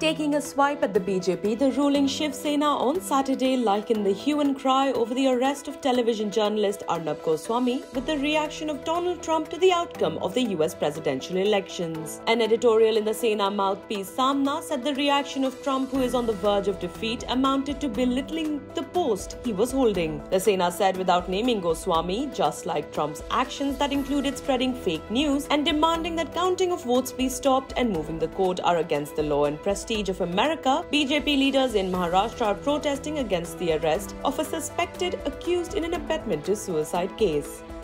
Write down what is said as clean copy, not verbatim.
Taking a swipe at the BJP, the ruling Shiv Sena on Saturday likened the hue and cry over the arrest of television journalist Arnab Goswami with the reaction of Donald Trump to the outcome of the US presidential elections. An editorial in the Sena mouthpiece Samna said the reaction of Trump, who is on the verge of defeat, amounted to belittling the post he was holding. The Sena said, without naming Goswami, just like Trump's actions that included spreading fake news and demanding that counting of votes be stopped and moving the court are against the law and prestige of America, BJP leaders in Maharashtra are protesting against the arrest of a suspected accused in an abetment to suicide case.